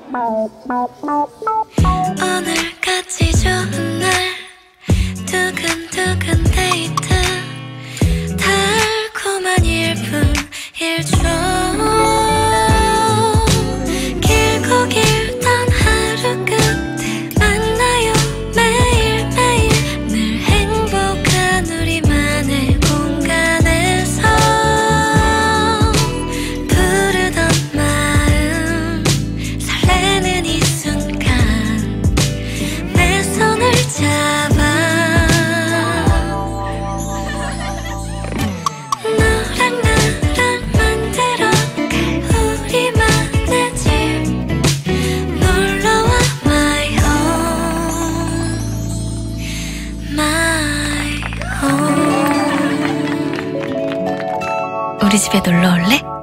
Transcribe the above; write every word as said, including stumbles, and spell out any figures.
오늘같이 좋은 날 두근두근 데이트 달콤한 일품 일종 길고 길던 하루 끝에 만나요 매일매일 늘 행복한 우리만의 공간에서 부르던 마음 설레는 이 순간 내 손을 잡아 너랑 나랑 만들어갈 우리만의 집 놀러와 my home my home 우리 집에 놀러 올래?